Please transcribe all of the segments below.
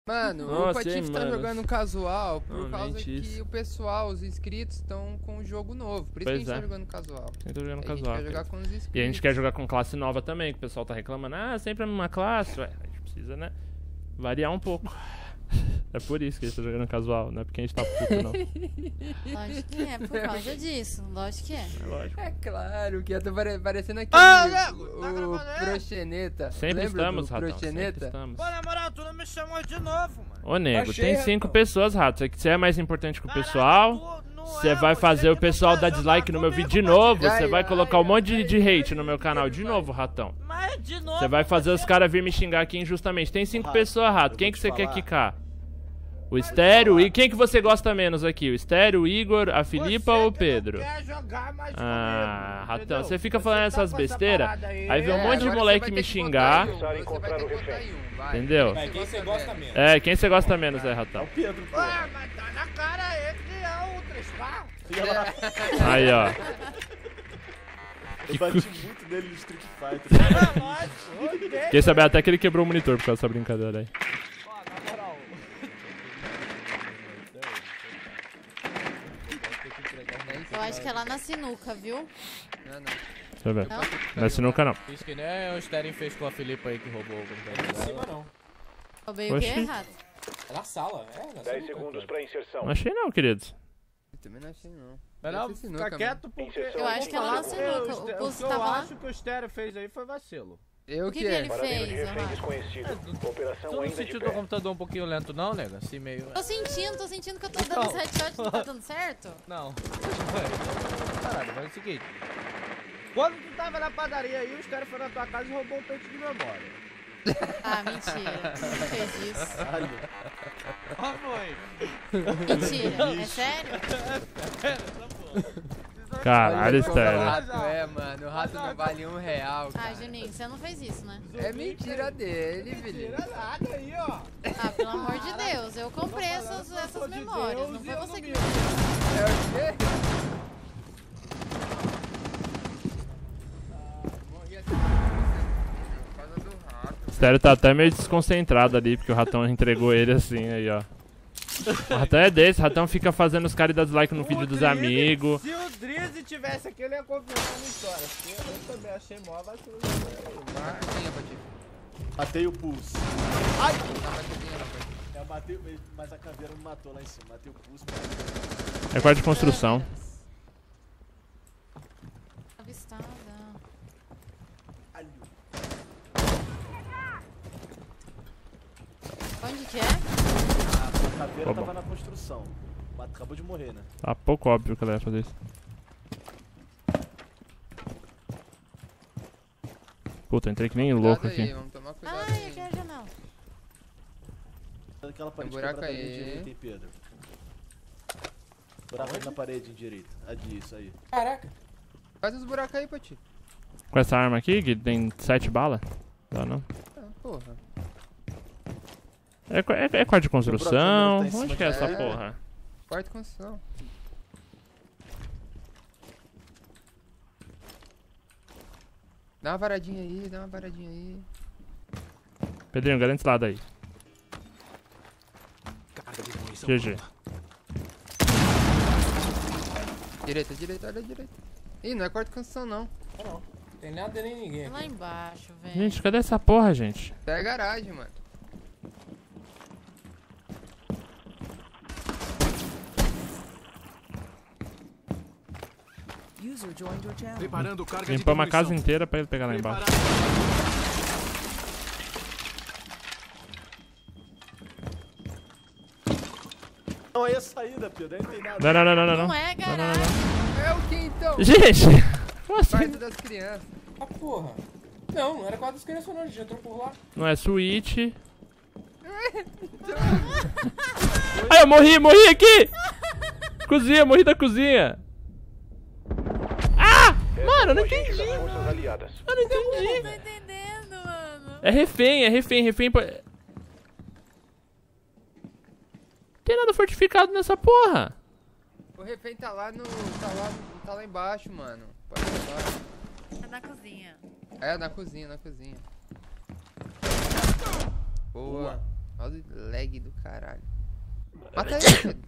Mano, Nossa, o Patife tá mano. jogando casual por Não, causa mente que isso. o pessoal, os inscritos, estão com o jogo novo. Por isso que a Pois gente tá é. jogando casual. Eu tô jogando A gente casual. quer jogar com os inscritos. E a gente quer jogar com classe nova também, que o pessoal tá reclamando. Ah, sempre a mesma classe. Ué, a gente precisa, né? Variar um pouco. É por isso que a gente tá jogando casual, não é porque a gente tá puto, não. Lógico que é, por causa disso. Lógico que é. É lógico. É claro que eu tô parecendo aquele Ah, Nego, tá o gravando aí? Proxeneta. Sempre Lembra estamos, do Ratão. Sempre Proxeneta? estamos. Pô, na moral, tu não me chamou de novo, mano. Ô, nego, Achei, tem 5 Ratão. pessoas, Rato. Você é mais importante que o Caralho, pessoal. tu não Você é, vai fazer o que pessoal não dar quer dislike jogar no meu vídeo de comigo, novo. Vai, Você vai vai, colocar um monte vai, de hate vai, no meu canal vai, de vai. novo, Ratão. Mas de novo. Você vai fazer os caras vir me xingar aqui injustamente. Tem 5 Rato, pessoas, Rato. eu Quem vou que te você quer falar. quicar? O Estéreo e quem que você gosta menos aqui? O Estéreo, o Igor, a Filipa ou o Pedro? Quer jogar mais Ah, comigo, Ratão, entendeu? você fica falando tá essas com essa besteiras, parada aí vem um É, monte de agora moleque você vai me ter que xingar. votar em um, você vai ter que votar em um, vai. Entendeu? Quem Quem você gosta menos? É, quem você gosta menos, É Ratão? o Pedro, pô. Ah, mas tá na cara aí que é o 3K. Aí, ó. Eu bati muito nele no Street Fighter. É nóis, odeio. Quem sabe até que ele quebrou o monitor por causa dessa brincadeira aí. Ó, na moral. Eu acho que é lá na sinuca, viu? Não, não. Deixa eu ver. Não? Não é sinuca, não. Fiz que nem o Sterling fez com a Filipa aí que roubou o computador. Em cima não. Roubei o quê, Oxi. errado? É na sala, é na 10 sinuca. segundos para inserção. Não achei não, queridos. Eu também não achei, não. Melhor Deve ser sinuca ficar mesmo. quieto porque... Eu acho que é lá na sinuca. O que Pulse eu tava lá. acho que o Stereo fez aí foi vacilo. Eu O que que que é? ele Paradelo de fez, refém Rato? desconhecido. Operação Tu não ainda de sentiu pé. teu computador um pouquinho lento não, nega? Assim meio... Tô sentindo que eu tô dando headshot, não tá dando certo? Não. Caralho, mas é o seguinte. Quando tu tava na padaria aí, os caras foram na tua casa e roubou um pente de memória. Ah, mentira. Não fez isso. Ah, foi. Mentira. É sério? Caralho, Olha como o Estéreo. rato é, mano. O rato não vale R$1, Ah, cara. Juninho, você não fez isso, né? É mentira dele, Felipe. Tira nada aí, ó. Ah, pelo amor de Deus, eu comprei essas memórias. Não foi você que me É o quê? Morri assim por causa do rato. O Estéreo tá até meio desconcentrado ali, porque o Ratão entregou ele assim, aí, ó. O Ratão é desse, o Ratão fica fazendo os caras dar dislike no vídeo dos amigos. Se o Drizzy tivesse aqui, ele ia confirmar na história. Porque eu também achei mó vacilo. Marquinha, Patife. Matei o pulso. Ai! Não vai ter dinheiro, não, Patife. Eu matei, mas a caveira me matou lá em cima. Matei o pulso. É quarto de construção. avistada. Onde que é? A caveira Tá bom. tava na construção. Acabou de morrer, né? Tá pouco óbvio que ela ia fazer isso. Puta, entrei que nem louco Cuidado aí, aqui. vamos tomar cuidado Ai, aí. aqui é a janela. Aquela parede buraco quebrada ali aí. direita, hein, Pedro? Buraco aí na parede em direita. Isso aí. Caraca. Faz os buracos aí, Patife. Com essa arma aqui, que tem 7 balas? Dá não. Ah, porra. É quarto de construção. Tá em cima Onde que é essa dela. porra? Quarta construção. Dá uma varadinha aí, dá uma varadinha aí. Pedrinho, garante esse lado aí. GG. Direita, direita, olha a direita. Ih, não é quarta construção não. Não tem nada nem ninguém Lá aqui. embaixo, velho. Gente, cadê essa porra, gente? É garagem, mano. Preparando carga de Limpamos a casa demolição. inteira pra ele pegar lá embaixo. Não, aí é a saída, Pedro. Aí não tem nada. Não. Não é garagem. É o que então? Gente! Como assim? Quarto das crianças. Ah, porra. Não, não era quarto das crianças não, a gente já entrou por lá. Não é suíte. Ai, eu morri aqui! Cozinha, morri da cozinha. Ah! Mano, eu não entendi. Das forças aliadas. Eu não entendi. Não tô entendendo, mano. É refém. Tem nada fortificado nessa porra. O refém tá lá no. Tá lá embaixo, mano. Pode levar. É na cozinha. É, na cozinha, na cozinha. Boa. Mouse lag do caralho. Mata ele, Pedro.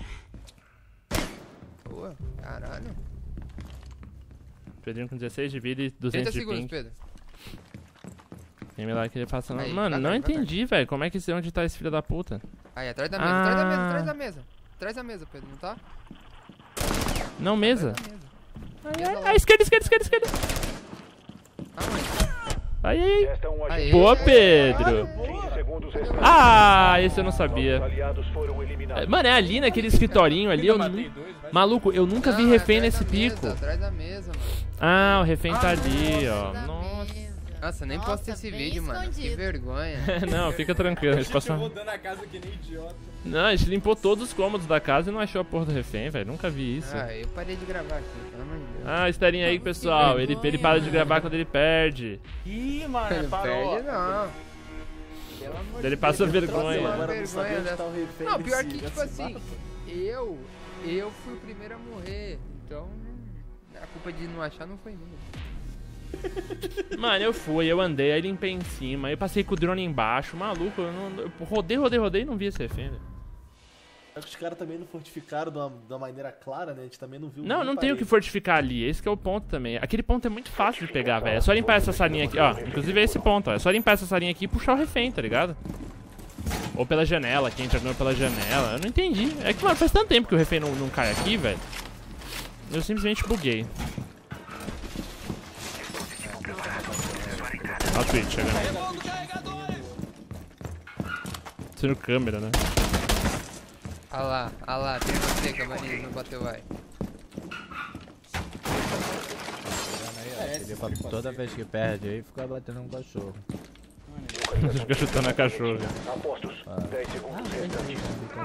Boa, caralho. Pedrinho com 16 de vida e 30 200 de segundos, ping. Pedro. Tem lá que ele passa Aí, Mano, não devagar, entendi, velho. Como é que sei onde tá esse filho da puta? Aí, atrás da mesa, atrás da mesa, atrás da mesa. Atrás da mesa, Pedro, não tá? Não, mesa. Atrás da mesa. Ai, esquerda, esquerda, esquerda, esquerda. Aonde? Aí, aí. Resta um Aê. agente. Boa, Pedro. 15 segundos restantes. Ah, esse eu não Os sabia. aliados foram eliminados. Mano, é ali naquele escritorinho ali. Eu Maluco, eu nunca vi Não, refém atrás nesse da pico. mesa, atrás da mesa, mano. Ah, o refém tá ali, ó. Da Nossa. mesa. Nossa, nem Nossa, posta esse bem vídeo, mano. Que escondido. vergonha. Não, fica tranquilo. A gente Gente, passou... eu rodando a casa que nem idiota. Não, a gente limpou todos os cômodos da casa e não achou a porra do refém, velho. Nunca vi isso. Ah, eu parei de gravar aqui, pelo amor de Deus. Ah, esterinho aí, pessoal. Ele para de gravar quando ele perde. Ih, mano, Não parou. perde, não. Pelo amor de Ele Deus, passa eu tô vergonha. agora não sabia onde Vergonha tá o refém Não, pior desse- que, tipo desse assim, mapa. eu fui o primeiro a morrer. Então, a culpa de não achar não foi minha. Mano, eu andei, aí limpei em cima, aí passei com o drone embaixo, maluco, eu rodei e não vi esse refém, velho. É que os caras também não fortificaram de uma maneira clara, né? A gente também não viu. Não, nem não tem o que parede. fortificar ali, esse que é o ponto também. Aquele ponto é muito fácil de pegar, velho. É só limpar essa salinha aqui, ó. Inclusive é esse ponto, ó. É só limpar essa salinha aqui e puxar o refém, tá ligado? Ou pela janela, quem entrou pela janela. Eu não entendi. É que, mano, faz tanto tempo que o refém não cai aqui, velho. Eu simplesmente buguei. Ó o Twitch chegando aí. Sendo câmera, né? Ah lá, tem você, cavalinho, não bateu, vai. Ele fala, toda vez que perde aí, fica batendo um cachorro. Fica chutando a cachorra. Apostos. 10 segundos restantes.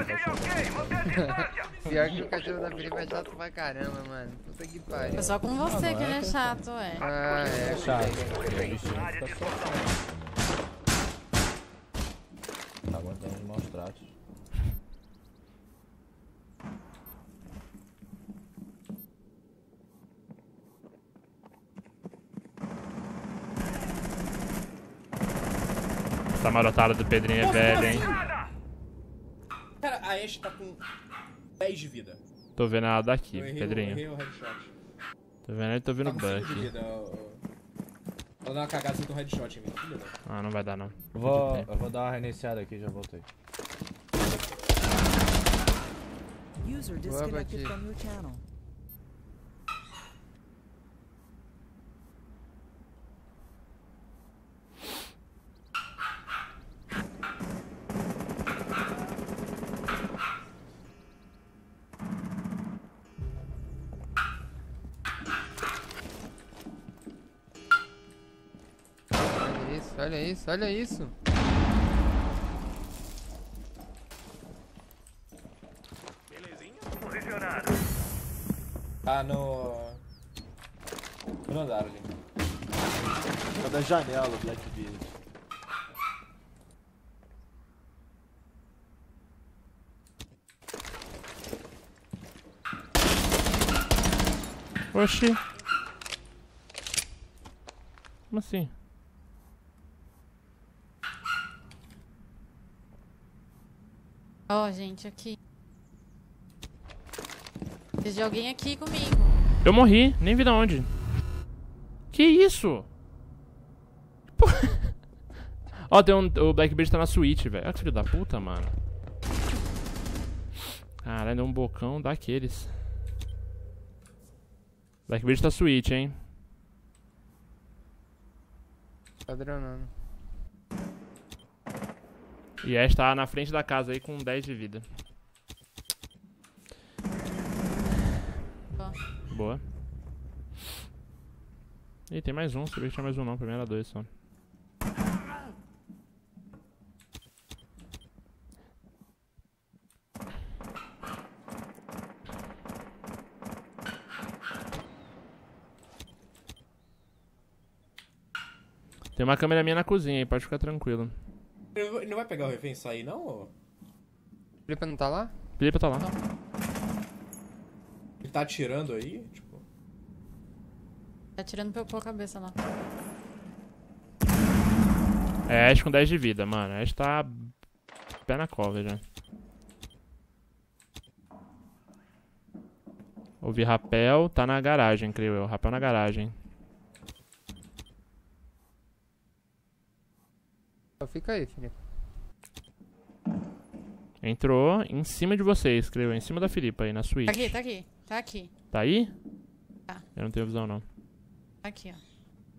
Pior que o cachorro da Felipe é chato pra caramba, mano. Puta que pariu. É só com você que ele é chato, ué. Ah, é. Chato. O bichinho fica sofrendo. Tá aguentando os maus tratos. Essa marotada do Pedrinho é velha, hein? Cara, a Ashe tá com 10 de vida. Tô vendo ela daqui, Eu errei Pedrinho. o headshot. Tô vendo ele, tô vendo Tá o com 5 de Buck. vida. Ela dá uma cagada sem ter um headshot em mim. Filha da- Ah, não vai dar não. Eu vou dar uma reiniciada aqui e já voltei. User Boa, disconnected Bati. from your channel. Olha isso, olha isso, olha isso. Tá no andar ali. Tá da janela, o Blackbeard. Oxi. Como assim? Ó, gente, aqui. Vejo alguém aqui comigo. Eu morri, nem vi de onde. Que isso? Pô. Ó, tem o Blackbeard tá na suíte, velho. Olha que filho da puta, mano. Caralho, deu um bocão daqueles. Blackbeard tá suíte, hein? Tá dronando. E Ash tá na frente da casa aí com 10 de vida. Bom. Boa. Ih, tem mais um. Sabia que tinha mais um não. Pra mim era 2 só. Tem uma câmera minha na cozinha aí, pode ficar tranquilo. Ele não vai pegar o refém e sair, não? Ou... Felipe não tá lá? Felipe tá lá. Ele tá atirando aí? Tipo... Tá tirando pela cabeça lá. É Ash com 10 de vida, mano. Ash tá pé na cova já. Ouvi rapel, tá na garagem, creio eu. Rapel na garagem. Fica aí, Felipe. Entrou em cima de vocês, creio eu. Em cima da Filipa aí, na suíte. Tá aqui, tá aqui. Tá aqui. Tá aí? Tá. Eu não tenho visão, não. Tá aqui, ó.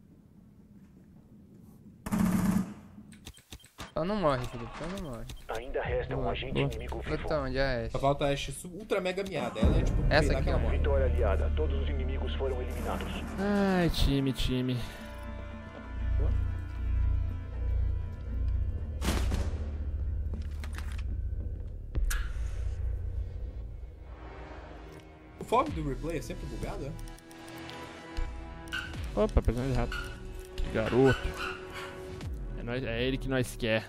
Só não morre, Felipe. Só não morre. Ainda resta um agente inimigo vivo. Botão, onde é a Ashe? Só falta a Ashe ultra mega miada. Ela é tipo... Essa peinar aqui, que ela ó. morre. Vitória aliada. Todos os inimigos foram eliminados. Ai, time. O fob do replay é sempre bugado, é? Opa, personagem rato. Que garoto. É ele que nós quer.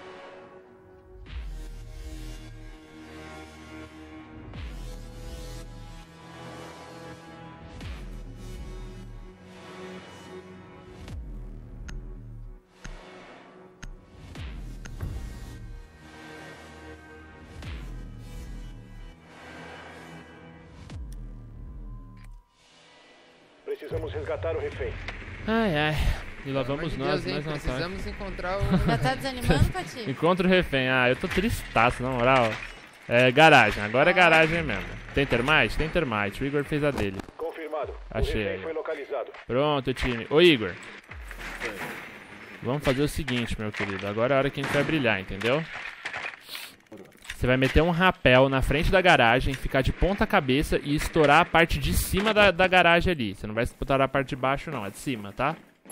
Precisamos resgatar o refém. Ai. E lá Pelo vamos amor de nós, Deus, hein? nós não tá. Precisamos encontrar o... Já tá desanimando, Pati? Encontra o refém. Ah, eu tô tristaço, na moral. É garagem, agora é garagem mesmo. Tem termite? Tem termite. O Igor fez a dele. Confirmado. Achei. O refém foi localizado. Pronto, time. Ô, Igor. Vamos fazer o seguinte, meu querido. Agora é a hora que a gente vai brilhar, entendeu? Você vai meter um rapel na frente da garagem, ficar de ponta cabeça e estourar a parte de cima da garagem ali. Você não vai estourar a parte de baixo, não. É de cima, tá?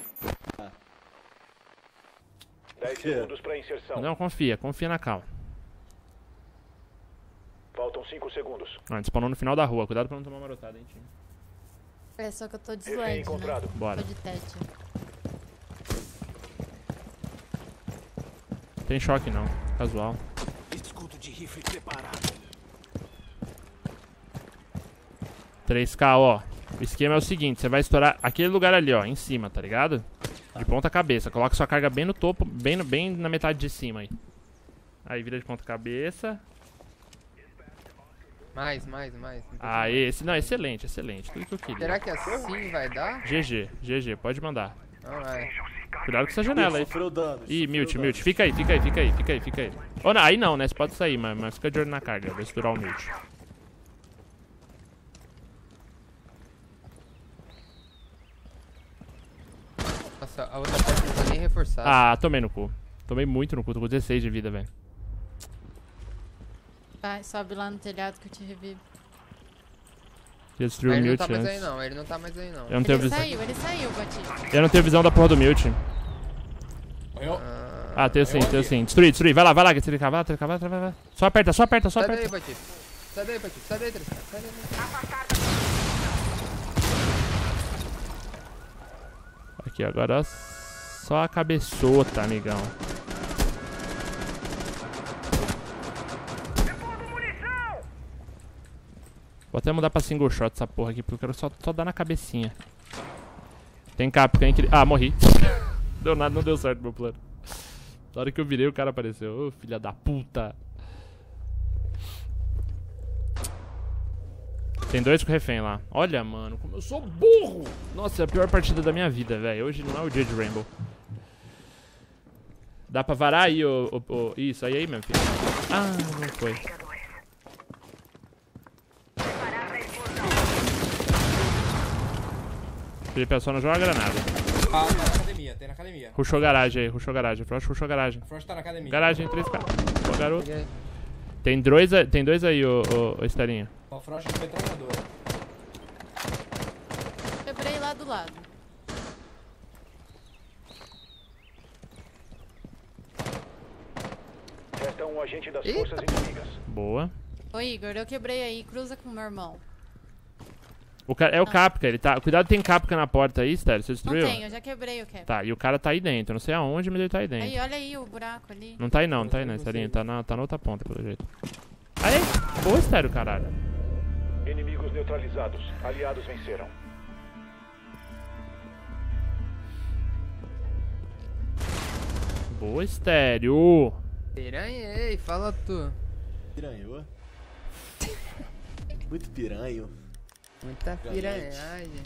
10 segundos para inserção. Não, confia na calma. Faltam 5 segundos. Ó, a gente spawnou no final da rua. Cuidado pra não tomar marotada, hein, time. É só que eu tô de Refém slide, né? encontrado. Bora. Tô de tete. Tem choque não. Casual. Escudo de rifle preparado. 3K, ó. O esquema é o seguinte, você vai estourar aquele lugar ali, ó, em cima, tá ligado? De ponta cabeça. Coloca sua carga bem no topo, bem na metade de cima aí. Aí vira de ponta cabeça. Mais. Aí, não, excelente. Tudo que eu queria. Será que assim vai dar? GG, pode mandar. Não vai. Cuidado com essa janela aí. Sofreu dano. Ih, mute. Fica aí. Ou não, aí não, né? Você pode sair, mas fica de olho na carga. Vai estourar o mute. Nossa, a outra parte não tá nem reforçada. Ah, tomei no cu. Tomei muito no cu, tô com 16 de vida, velho. Vai, sobe lá no telhado que eu te revivo. Já destruiu o Ele não mute tá mais antes. aí não, ele não tá mais aí não. Eu não tenho Ele visão. saiu, Bati. Eu não tenho visão da porra do mute. Morreu? Ah, tenho sim. Destruir. Vai lá, que você vai. Só aperta. Sai daí, Bati. Sai daí, 3K. Sai daí. Aqui, agora só a cabeçota, amigão. Vou até mudar pra single shot essa porra aqui, porque eu quero só dar na cabecinha. Tem Capcom, hein? Ah, morri. Deu nada, não deu certo meu plano. Na hora que eu virei, o cara apareceu. Ô, filha da puta. Tem 2 com refém lá. Olha, mano, como eu sou burro. Nossa, é a pior partida da minha vida, velho. Hoje não é o dia de Rainbow. Dá pra varar aí, Isso, aí mesmo, filho. Ah, não foi. Felipe, só não joga granada. Ah, tem na academia. Rushou garagem aí, Frost rushou garagem. A Frost tá na academia. Garagem, 3K. Boa, garoto. Tem dois aí, ô Estarinha. O Frost foi treinador. Quebrei lá do lado. Resta um agente das forças inimigas. Boa. Ô, Igor, eu quebrei aí. Cruza com o meu irmão. O cara, é o Capca, ele tá... Cuidado, tem Capca na porta aí, Stério. Você Não destruiu? tem, eu já quebrei o quebra. Tá, e o cara tá aí dentro. Eu não sei aonde, mas ele tá aí dentro. Aí, olha aí o buraco ali. Não tá aí não, Estarinha. Tá na outra ponta, pelo jeito. Aí, boa, Stério, caralho. Inimigos neutralizados. Aliados venceram. Boa, Estéreo. Piranhei, fala tu. Piranhou? Muito piranho. Muita piranhagem.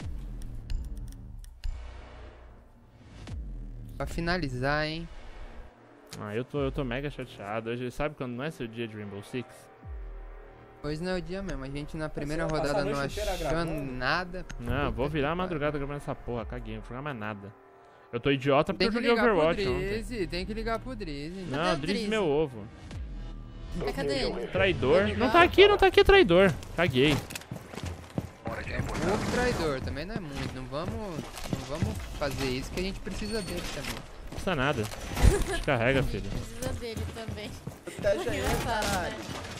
Pra finalizar, hein? Ah, eu tô mega chateado. Hoje, sabe quando não é seu dia de Rainbow Six? Hoje não é o dia mesmo. A gente na primeira Você vai passar rodada a não noite inteira achou gravando? nada. Não, vou virar a madrugada gravando essa porra. Caguei, não vou jogar mais nada. Eu tô idiota porque Tem eu que joguei ligar pro Overwatch ontem. Drizzy, tem que ligar pro Drizzy. Não, Cadê o Drizzy Drizzy? meu ovo. Cadê ele? Traidor. Não tá aqui, traidor. Caguei. Pouco traidor, também não é muito. Não vamos fazer isso que a gente precisa dele também. Não custa nada. Descarrega, filho. Precisa dele também. Protege aí, caralho.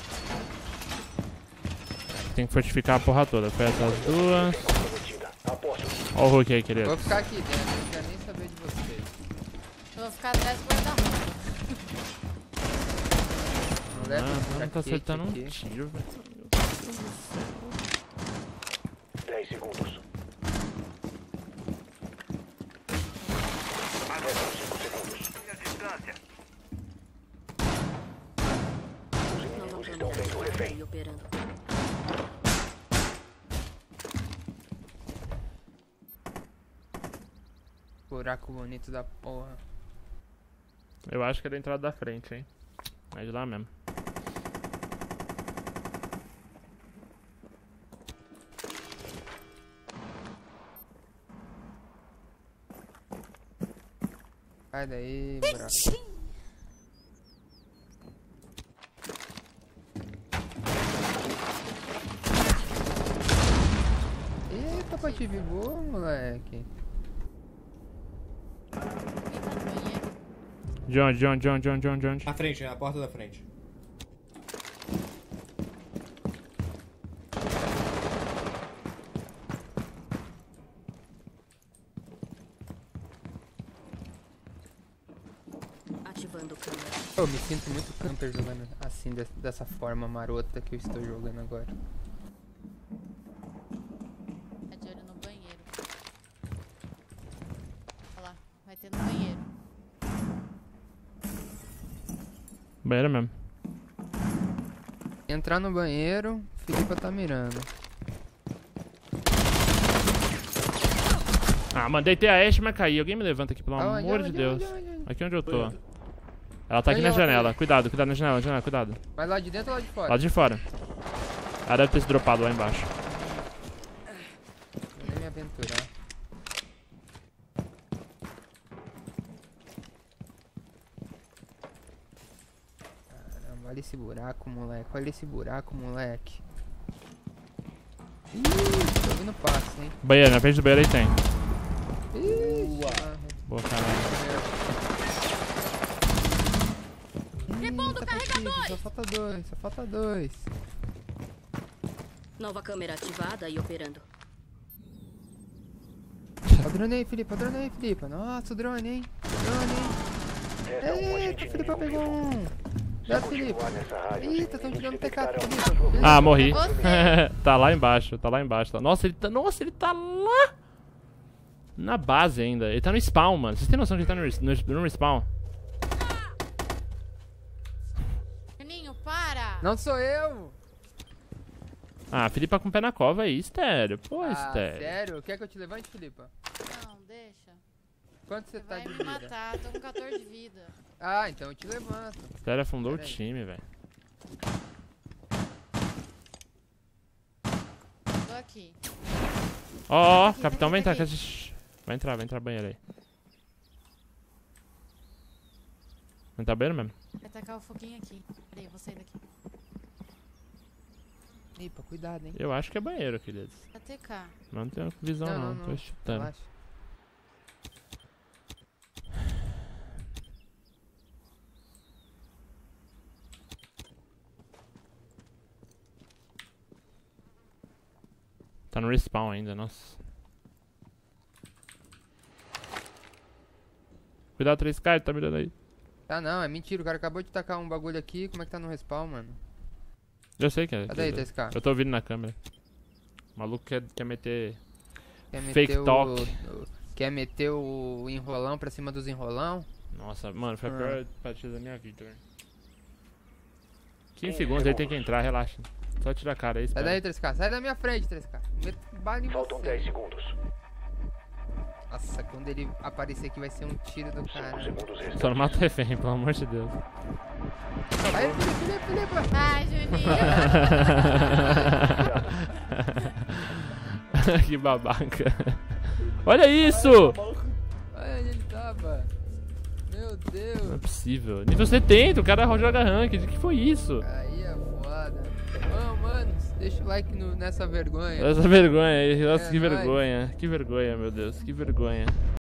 Tem que fortificar a porra toda. Foi essas duas. Ó o Hulk aí, querido. Vou ficar aqui dentro, não quero nem saber de vocês. Eu vou ficar atrás do guarda-roupa. Leva esse Não tá jaquete acertando um aqui. tiro, velho. 10 segundos. Os inimigos estão sendo refém. Operando. Buraco bonito da porra. Eu acho que é da entrada da frente, hein. É de lá mesmo. Sai daí, buraco. Eita, Patife, boa, moleque. John. Na frente, na porta da frente. Ativando câmera. Eu me sinto muito camper jogando assim, dessa forma marota que eu estou jogando agora. Tá de olho no banheiro. Olha lá, vai ter no banheiro. Banheiro mesmo. Entrar no banheiro, Filipa tá mirando. Ah, mandei ter a Ashe, mas caí. Alguém me levanta aqui, pelo Aonde, amor de aonde, Deus. aonde? Aqui onde eu tô. Ela tá aqui Aí, na ela janela. tá Cuidado na janela, cuidado. Mas lá de dentro ou lá de fora? Lá de fora. Ela deve ter se dropado lá embaixo. Vou nem me aventurar. Caramba, olha esse buraco, moleque. Olha esse buraco, moleque. Ih, tô ouvindo passo, hein? Banheiro, na frente do banheiro aí tem. Ih, Boa, caralho. Repondo carregadores! Só falta dois, só falta dois. Nova câmera ativada e operando. Ó o drone aí, Filipe, ó o drone aí, Filipe. Nossa, o drone, hein? Drone, hein? Eita, o Filipe pegou um. Dá, Filipe. Eita, tão tirando TK, Filipe. Ah, morri. Você. Tá lá embaixo. Nossa, ele tá lá. Na base ainda. Ele tá no spawn, mano. Vocês têm noção que ele tá no respawn? Juninho, para! Não sou eu. Ah, a Filipa com o pé na cova aí, estéreo. Pô, Ah, estéreo. sério? Quer que eu te levante, Filipa? Não, deixa. Quanto você Você tá vai de me vida? matar, tô com 14 de vida. Ah, então eu te levanto. Estéreo afundou o Pera aí. time, velho. Tô aqui. Ó, Aqui, capitão, aqui, vai entrar. aqui. Vai entrar banheiro aí. Vai entrar banheiro mesmo? Vai tacar o foguinho aqui. Peraí, eu vou sair daqui. Epa, cuidado, hein? Eu acho que é banheiro, queridos. Vai TK. Mas não tenho visão não, tô chutando. Relaxa. Tá no respawn ainda, nossa. Cuidado, 3K, ele tá mirando aí. Tá não, é mentira. O cara acabou de tacar um bagulho aqui. Como é que tá no respawn, mano? Eu sei que é. Cadê aí, 3K? Eu tô ouvindo na câmera. O maluco quer meter... Quer Fake meter talk. Quer meter o enrolão pra cima dos enrolão? Nossa, mano, foi a pior partida da minha vida, velho. 15 segundos, ele tem que entrar, relaxa. Só tira a cara aí, Sai espera. daí, 3K. Sai da minha frente, 3K. Meto bala em Faltam você. 10 segundos. Nossa, quando ele aparecer aqui vai ser um tiro do 5 cara. segundos restantes. Só não mata o refém, pelo amor de Deus. Vai, Felipe. Ai, Juninho. Que babaca. Olha isso! Olha onde ele tava. Meu Não é Deus. possível. Nível 70, o cara joga ranked. O que foi isso? Aí é foda. Mano, deixa o like nessa vergonha. Essa vergonha aí. Nossa, É que nóis. vergonha. Que vergonha, meu Deus. Que vergonha.